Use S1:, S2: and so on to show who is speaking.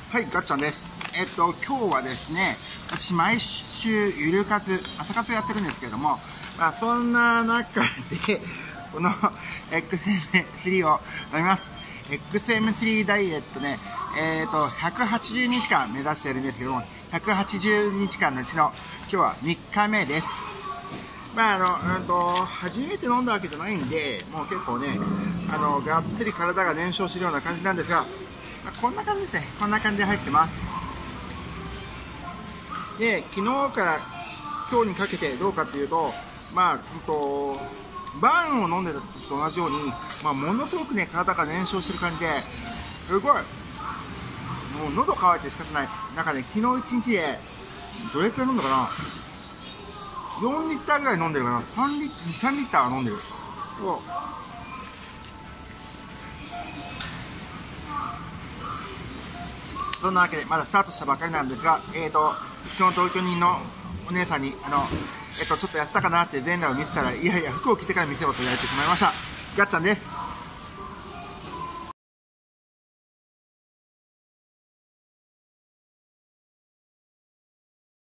S1: はい、ガッチャンです。今日はですね、私毎週ゆる活、朝活やってるんですけれども、そんな中で、この XM3 を飲みます。XM3 ダイエットね、180日間目指しているんですけども、180日間のうちの今日は3日目です。初めて飲んだわけじゃないんで、もう結構ね、がっつり体が燃焼してるような感じなんですが、こんな感じですね。こんな感じで入ってます。で、昨日から今日にかけてどうかっていうと、バーンを飲んでた時と同じように、ものすごくね、体が燃焼してる感じで、すごい、もう喉乾いて仕方ない。なんかね、昨日1日で、どれくらい飲んだかな ?4 リッターぐらい飲んでるかな ?3 リッターは飲んでる。そんなわけで、まだスタートしたばかりなんですが、うちの同居人のお姉さんに、ちょっと痩せたかなって全裸を見てたら、いやいや、服を着てから見せろと言われてしまいました。ガッチャンです。